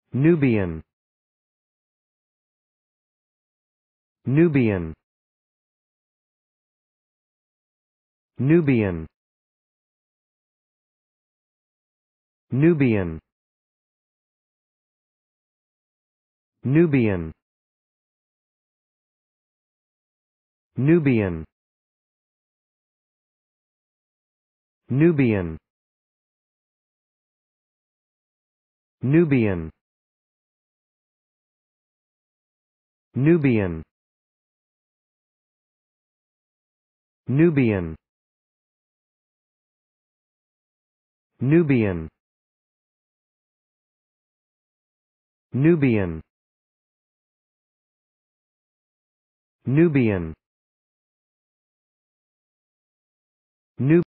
Nubian, Nubian, Nubian, Nubian, Nubian, Nubian, Nubian, Nubian, Nubian, Nubian, Nubian, Nubian, Nubian, Nubian.